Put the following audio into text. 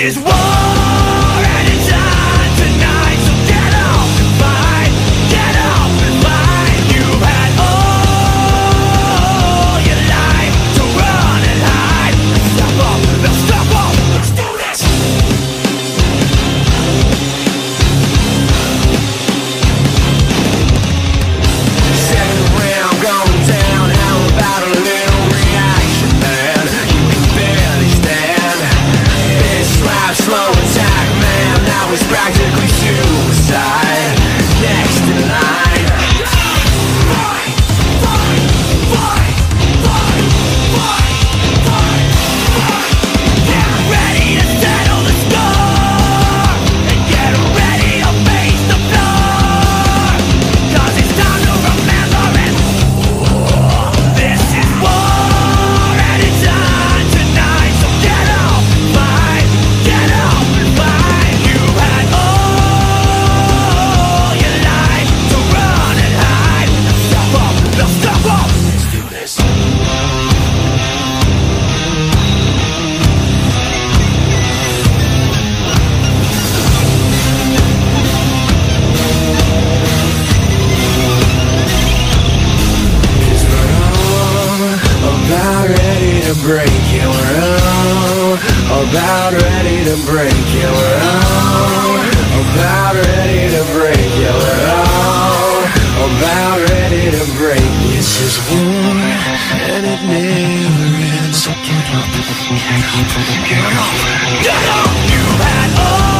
is war, and it's on tonight. So get up and fight, get up and fight. You've had all your life to run and hide. Step up, now step up, let's do this. Second round going down, how about a little reaction, man? You can barely stand. This life slow attack, man, now it's practically suicide. Next in line. Fight, fight, fight, fight, fight, fight, fight. Get ready to settle the score, and get ready to face the floor, 'cause it's time to remember it. This is war, and it's on tonight. So get up, fight, get up and fight. You've had all your life to run and hide. Now step up, now step up. Let's do this. Cause we're all about ready to break it. We're all about ready to break it. We're all about ready to break it. We're all about ready to break. This is war, and it never ends. So get up, get up, get up, get up. You've had all